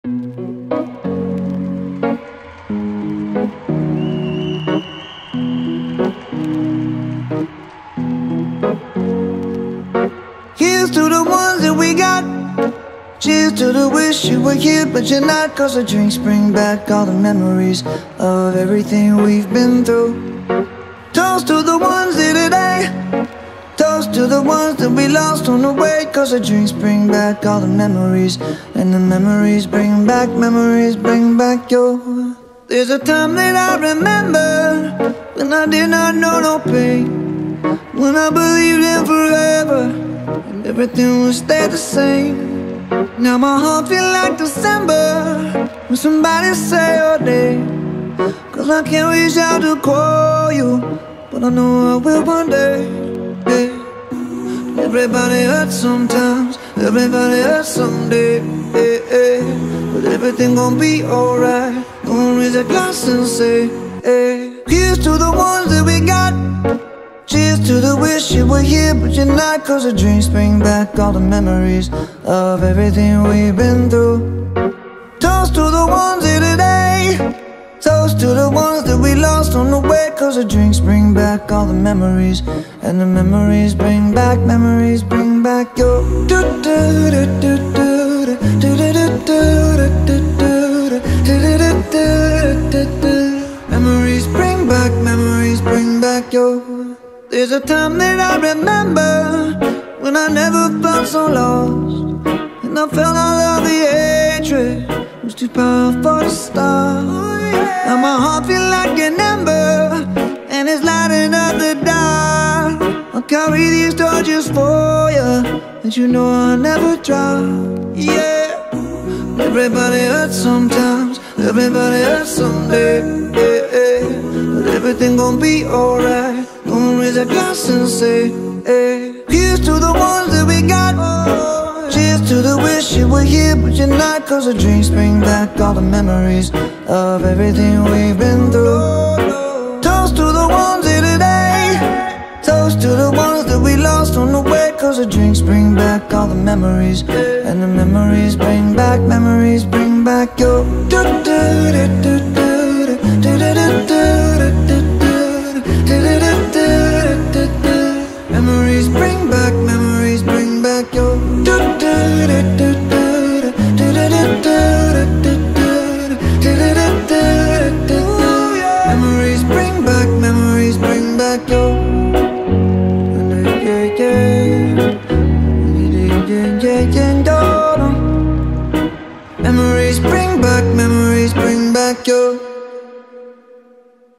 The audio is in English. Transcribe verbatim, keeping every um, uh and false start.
Here's to the ones that we got. Cheers to the wish you were here but you're not, 'cause the drinks bring back all the memories of everything we've been through. Toast to the ones here today. Toast to the ones that we lost on the way, 'cause the drinks bring back all the memories, and the memories bring back, memories bring back your. There's a time that I remember when I did not know no pain, when I believed in forever and everything would stay the same. Now my heart feel like December when somebody say your name, 'cause I can't reach out to call you, but I know I will one day. Yeah. Everybody hurts sometimes, everybody hurts someday. Yeah, yeah. But everything gon' be alright. Gonna raise a glass and say, hey. Here's to the ones that we got. Cheers to the wish you were here but you're not, 'cause the drinks bring back all the memories of everything we've been through. Toast to the ones here today. Toast to the ones that we lost on the way, 'cause the drinks bring back all the memories, and the memories bring back, memories bring back your. Memories bring back, memories bring back your. There's a time that I remember when I never felt so lost, and I felt all of the hatred was too powerful to stop. Now my heart feel like an ember, and it's lighting up the dark. I'll carry these torches for you, and you know I'll never drop. Yeah. Everybody hurts sometimes, everybody hurts someday. Yeah, yeah. But everything gon' be alright. Gonna raise a glass and say, hey. Here's to the ones that we got. Cheers to the wish you were here but you're not, 'cause the drinks bring back all the memories of everything we've been through. Toast to the ones here today. Toast to the ones that we lost on the way, 'cause the drinks bring back all the memories, and the memories bring back, memories bring back your. Memories bring back, memories bring back your. Memories bring back, memories bring back your. Memories bring back, memories.